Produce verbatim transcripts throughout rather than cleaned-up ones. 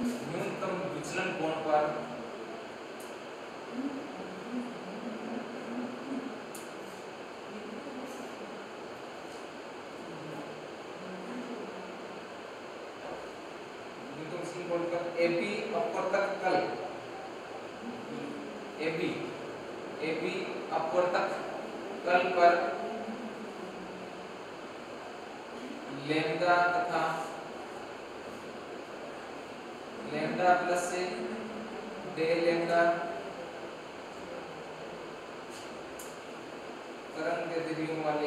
न्यूनतम विचलन कोण पर न्यूनतम विचलन कोण पर एबी अपवर्तक तल एबी एबी अपवर्तक तल पर लैम्डा तथा लैम्डा प्लस से डेल लैम्डा तरंग दैर्ध्यों वाले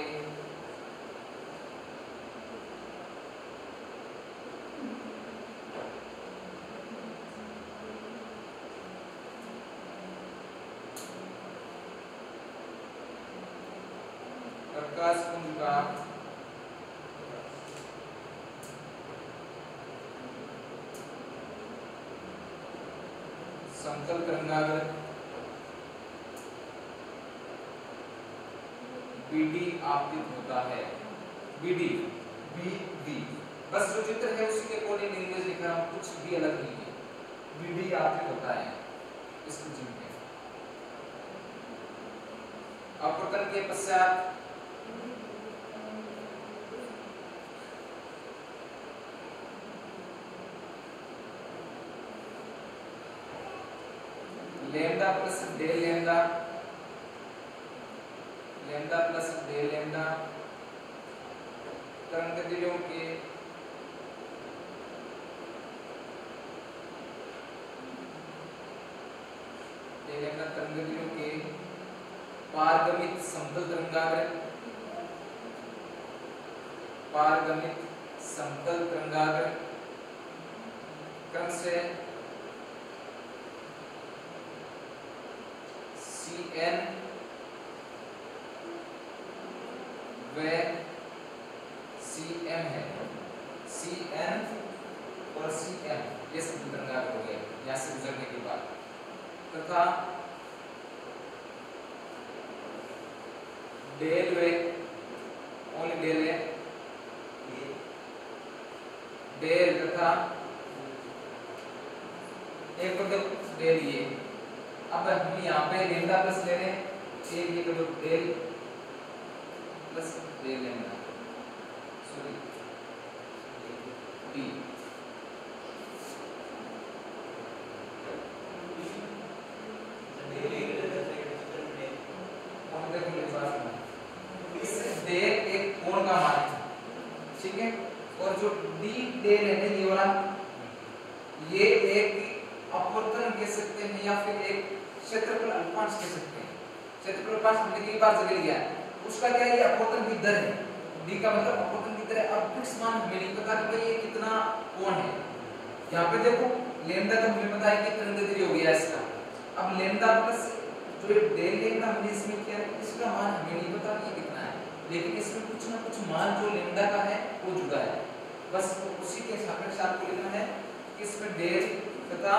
प्रकाश पुंज का समतल तरंगाग्र बीडी आपतित होता है। बीडी बीडी बस जो चित्र है उसी के अकॉर्डिंग लैंग्वेज लिख रहा हूं, कुछ भी अलग नहीं है। बीडी आपतित होता है इस प्रिज्म में। अपवर्तन के पश्चात lambda plus del lambda lambda plus del lambda तरंग दैर्ध्यों के डेल लैम्डा तरंग दैर्ध्यों के पारगमित समतल तरंगाग्र पारगमित समतल तरंगाग्र क्रम से Cn व Cm है। Cn और Cm ये समतल तरंगाग्र हो गए यहाँ से गुजरने के बाद, तथा डेल व ओनली डेल है डेल तथा एक मतलब डेल ये। अब हम यहाँ पे लैम्डा प्लस ले रहे हैं, एक ये करो del plus del lambda sorry D इस डेल एक कोण का मान है, ठीक है। और जो डी डेल है ये वाला ये एक अपवर्तन कह सकते हैं या फिर एक क्षेत्रफल अल्पांश कह सकते हैं। क्षेत्रफल अल्पांश हमने कई बार जगह लिया है, उसका क्या है ये अपवर्तन की दर है। डी का मतलब अपवर्तन की दर है। अब फिक्स मान हमें नहीं पता कि ये कितना कोण है। यहाँ पे देखो लैम्डा तो हमें पता है कि तरंग दैर्ध्य हो गया इसका। अब लैम्डा प्लस जो डेल लैम्डा हमने इसमें किया है इसका मान हमें नहीं पता कि कितना है, लेकिन इसमें कुछ ना कुछ मान जो लैम्डा का है वो जुड़ा है। बस उसी के सापेक्ष आपको लिखना है कि इसमें डेल तथा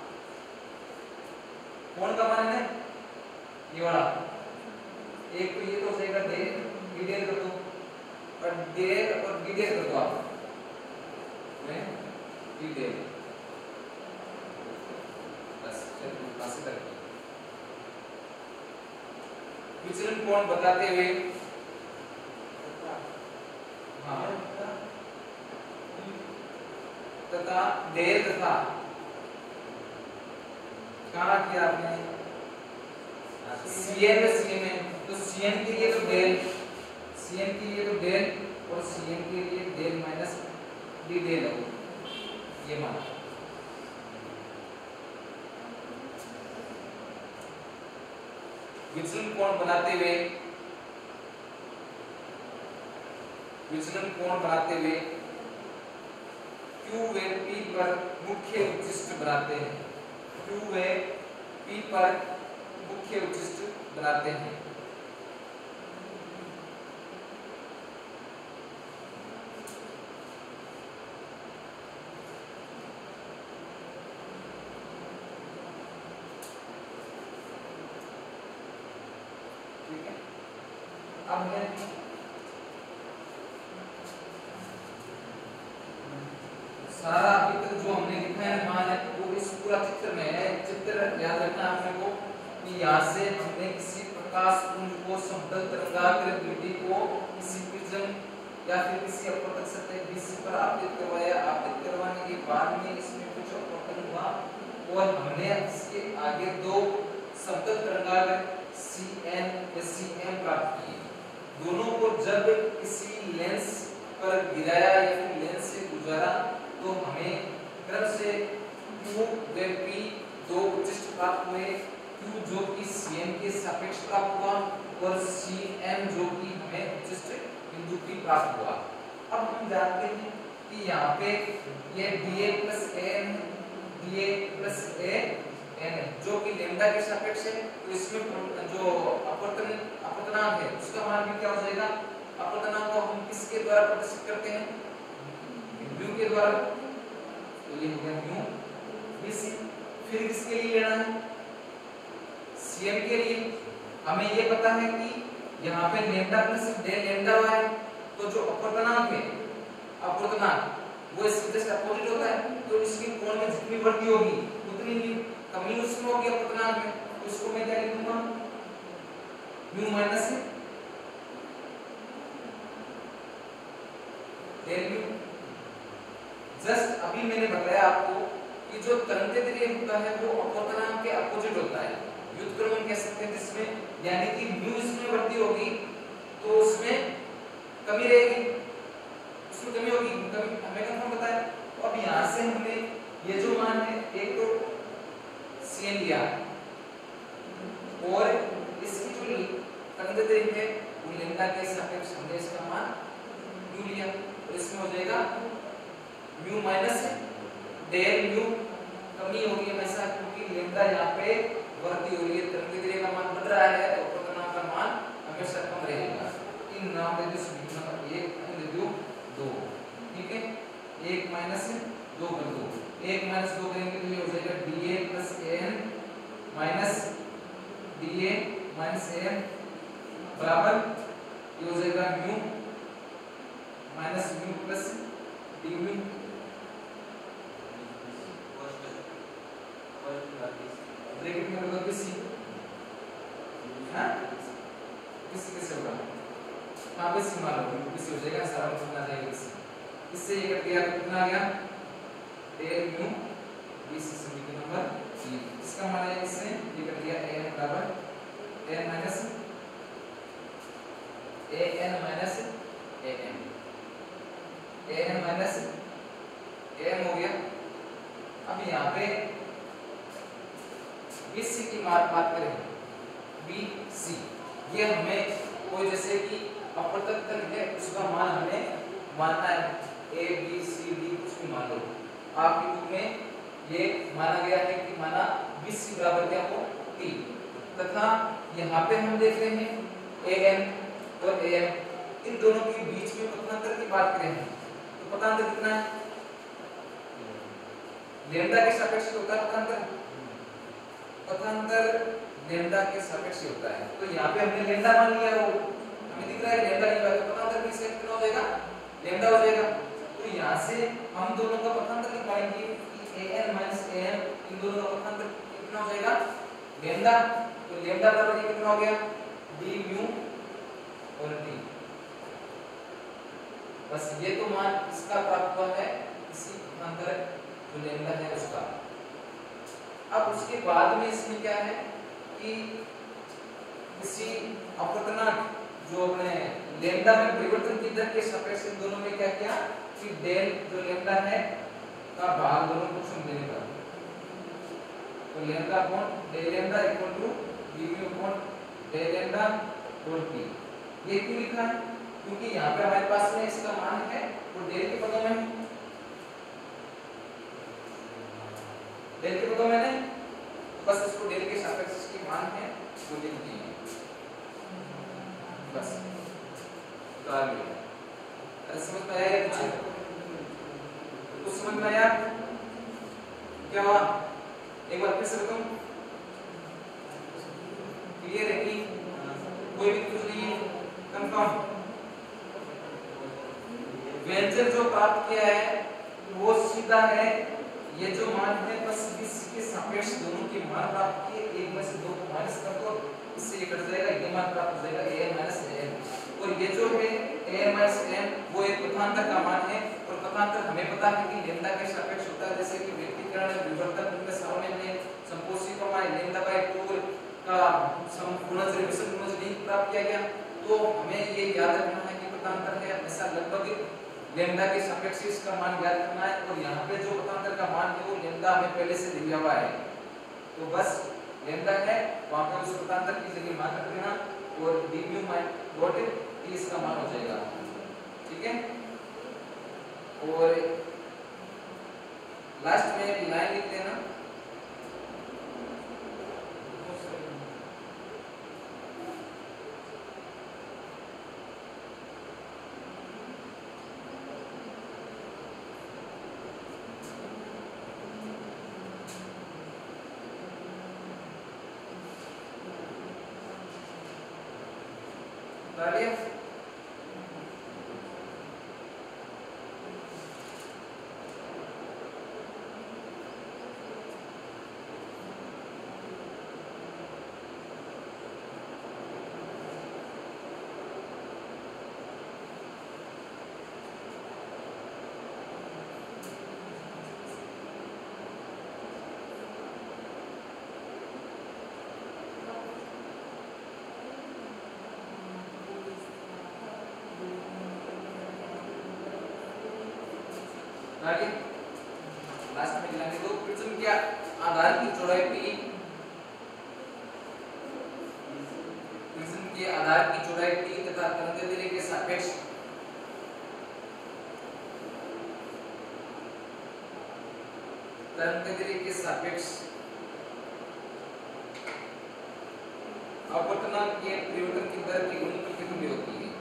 कोण का मान है ये वाला, एक तो ये तो हो जाएगा डेल बी डेल कर दो और डेल और बी डेल कर दो आप में बी डेल बस चलो पास कर विचलन कोण बताते हुए हाँ तथा डेल तथा कहा किया आपने Cn में Cn है तो Cn के लिए तो डेल Cn के लिए तो डेल और Cn के लिए डेल माइनस डी डेल है ये मान। विचलन कोण बनाते हुए विचलन कोण बनाते हुए Q व P पर मुख्य उच्चिष्ट बनाते हैं। Q व P पर मुख्य उच्चिष्ट बनाते हैं। ठीक है। अब मैं सारा अभी तक जो हमने लिखा एफएन मान है वो इस पूरा चित्र में है। चित्र याद रखना आपने को कि यहाँ से हमने किसी प्रकाश पुंज को समतल तरंगाग्र द्वितीय को किसी प्रिज्म या फिर किसी अपवर्तक सतह बीसी पर आपतित करवाया। आपतित करवाने के बाद में इसमें कुछ अपवर्तन हुआ और हमने इसके आगे दो समतल तरंगाग्र सीएन या सीएम प्राप्त किए। दोनों को जब किसी लेंस पर गिराया या फिर लेंस से गुजारा तो हमें क्रम से Q व P दो उच्चिष्ट प्राप्त हुए। Q जो कि Cn के सापेक्ष प्राप्त हुआ और Cm जो कि हमें उच्चिष्ट बिंदु P प्राप्त हुआ। अब हम जानते हैं कि यहाँ पे ये dA plus an dA plus an जो कि लेम्डा के सापेक्ष है, तो इसमें जो अपवर्तन अपवर्तनांक है उसका मान भी क्या हो जाएगा? अपवर्तनांक को हम किसके द्वारा प्रदर्शित करते हैं? म्यू के द्वारा। तो ये हो गया म्यू बीसी। फिर किसके लिए लेना है? सीएम के लिए। हमें ये पता है कि यहाँ पे लेम्डा प्लस डेल लेम्डा है, तो जो अपवर्तनांक है अपवर्तनांक वो इसके जस्ट अपोजिट होता है, तो इसकी कोण में जितनी वृद्धि होगी उतनी ही कमी उसमें होगी अपवर्तनांक में। तो इसको मैं क्या लिख दूंगा? Mu minus del mu. Just अभी मैंने बताया आपको कि जो तरंगदैर्घ्य होता है वो अपवर्तनांक के अपोजिट होता है, व्युत्क्रमण कह सकते हैं जिसमें, यानी कि म्यू इसमें वृद्धि होगी तो उसमें कमी रहेगी, उसमें कमी होगी, कमी हमें कंफर्म बताया। तो अब यहाँ से हमने ये जो मान है एक तो सीएन लिया और इसकी जो तरंगदैर्घ्य है वो लेम्डा के सापेक्ष हमने इसका मान म्यू लिया, तो इसमें हो जाएगा म्यू माइनस डेल म्यू। कमी होगी हमेशा क्योंकि लेम्डा यहाँ पे वृद्धि हो रही है, तरंगदैर्घ्य का मान बढ़ रहा है तो अपवर्तनांक का मान हमेशा कम रहेगा। इन नाम दे दो मतलब एक दे दो दो, ठीक है, एक माइनस दो कर दो, एक माइनस दो करेंगे तो ये हो जाएगा dA plus an minus dA minus an बराबर ये हो जाएगा mu minus mu plus D mu. Bracket में होगा किसी हाँ किसी कैसे होगा? हाँ किसी मान लो किसी हो जाएगा, सारा समझना जाएगा किसी। इससे ये कट गया तो कितना आ गया? डेल म्यू बीसी समीकरण नंबर तीन। इसका मान है इससे ये कट गया an बराबर n minus an minus am, an minus am हो गया। अब यहाँ पे बीसी की बात बात करें, बीसी ये हमें कोई जैसे कि अपवर्तक तल है उसका मान हमें मानना है, ए बी सी डी कुछ भी मान लो। आपकी बुक में ये माना गया है कि माना बीसी बराबर क्या हो टी, तथा यहाँ पे हम देख रहे हैं ए एन और ए एम, इन दोनों के बीच में पथांतर की बात करें तो पथांतर कितना है? लेम्डा के सापेक्ष होता है पथांतर, पथांतर लेम्डा के सापेक्ष होता है। तो यहाँ पे हमने लेम्डा मान लिया, वो हमें दिख रहा है लेम्डा नहीं हुआ तो पथांतर भी इसका कितना हो जाएगा? लेम्डा हो जाएगा। तो यहाँ से हम दोनों का पथांतर निकालेंगे कि an माइनस am इन दोनों का पथांतर कितना हो जाएगा? लेम्डा। तो लेम्डा बराबर ये कितना हो गया? d म्यू और t। बस ये तो मान इसका प्राप्त हुआ है इसी पथांतर जो लेम्डा है उसका। अब उसके बाद में इसमें क्या है कि किसी अपवर्तनांक जो अपने लेम्डा में परिवर्तन की दर के सापेक्ष इन दोनों में क्या किया कि डेल जो लेम्डा है का भाग दोनों को सम देने का, तो lambda upon del lambda equal to d mu upon del lambda और t। ये क्यों लिखा है? क्योंकि यहाँ पे हमारे पास में इसका मान है वो डेल के पदों में, डेल के पदों में नहीं, बस इसको डेल के सापेक्ष इसकी मान है वो लिख दिए बस। तो आ गया, अरे समझ में आया कुछ? कुछ समझ में आया क्या हुआ? एक बार फिर से बताऊं, क्लियर है कि कोई भी कुछ नहीं है? कंफर्म? व्यंजन जो प्राप्त किया है वो सीधा है ये जो मान है बस इसके सापेक्ष दोनों के मान प्राप्त किए, एक में से दो को माइनस कर दो, इससे ये कट जाएगा, ये मान प्राप्त हो जाएगा an माइनस an। और ये जो है an माइनस n वो एक पथांतर का मान है, और पथांतर हमें पता है कि लैम्डा के सापेक्ष होता है, जैसे कि व्यक्तिकरण विवर्तन उनमें सामान्य संपोषित में लैम्डा बाय टू का गुणज रिवर्सल गुणज लिंक प्राप्त किया गया। तो हमें ये याद रखना है कि पथांतर है हमेशा लगभग लैम्डा के सापेक्ष इसका मान ज्ञात करना है, और यहाँ पे जो पथांतर का मान है वो लैम्डा हमें पहले से दिया हुआ है, तो बस लैम्डा है वहां पे उस पथांतर की जगह मान रख देना और du डॉट t इसका मान हो जाएगा, ठीक है। और लास्ट में एक लाइन लिख देना, डालिए आगे लास्ट में लिखेंगे दो प्रिज्म के आधार की चौड़ाई p, प्रिज्म के आधार की चौड़ाई t तथा तरंगदैर्घ्य के सापेक्ष तरंगदैर्घ्य के सापेक्ष अपवर्तनांक के परिवर्तन की दर की गुणनफल कितनी होती है?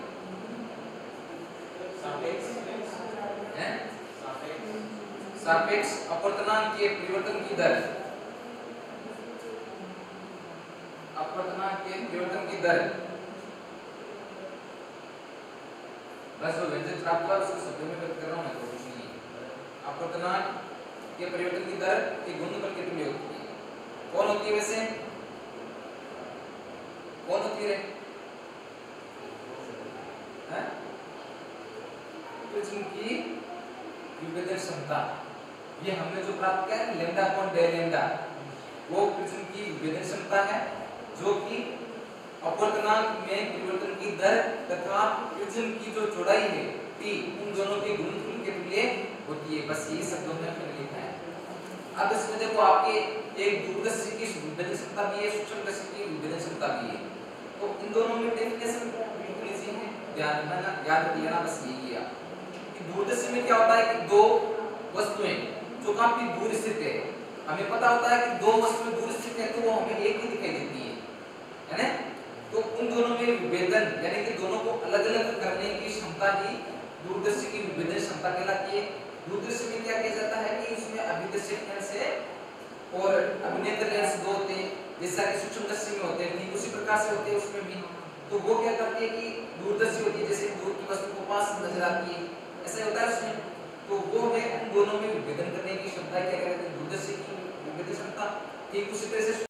सापेक्ष हैं सापेक्ष अपवर्तनांक के परिवर्तन की दर, अपवर्तनांक के परिवर्तन की दर बस वो व्यंजक प्राप्त हुआ उसको शब्दों में व्यक्त कर रहा हूं मैं, तो कुछ नहीं। अपवर्तनांक के परिवर्तन की दर की गुणनफल कितनी होती है? कौन होती है वैसे? कौन होती है? हैं? प्रिज्म की विभेदन क्षमता, ये हमने जो प्राप्त किया है लैम्डा अपॉन डेल लैम्डा, वो प्रिज्म की विभेदन क्षमता है जो कि अपवर्तनांक में परिवर्तन की दर तथा प्रिज्म की जो चौड़ाई है t उन दोनों के गुणनफल के तुल्य होती है। बस ये शब्दों में हमने लिखा है। अब इसमें देखो आपके एक दूरदर्शी की विभेदन क्षमता भी है, सूक्ष्मदर्शी की विभेदन क्षमता भी है, तो इन दोनों में डेफिनेशन बिल्कुल इजी है, ध्यान रखना, याद रख लेना बस यही है कि दूरदर्शी में क्या होता है कि दो वस्तुएं जो काफी दूर स्थित है, हमें पता होता है कि दो वस्तुएं दूर स्थित है तो वो हमें एक ही दिखाई देती है, है ना? तो उन दोनों में विभेदन यानी कि दोनों को अलग अलग करने की क्षमता ही दूरदर्शी की विभेदन क्षमता कहलाती है। दूरदर्शी में क्या किया जाता है कि उसमें अभिदर्शक लेंस है और अभिनेत्र लेंस दो होते हैं, जैसा कि सूक्ष्मदर्शी में होते हैं, ठीक उसी प्रकार से होते हैं उसमें भी। तो वो क्या करती है कि दूरदर्शी होती है, जैसे दूर की वस्तु को पास नजर आती है, ऐसा होता है उसमें, तो वो है उन दोनों में विभेदन करने की क्षमता क्या कहते हैं? दूरदर्शी की विभेदन क्षमता। ठीक उसी तरह से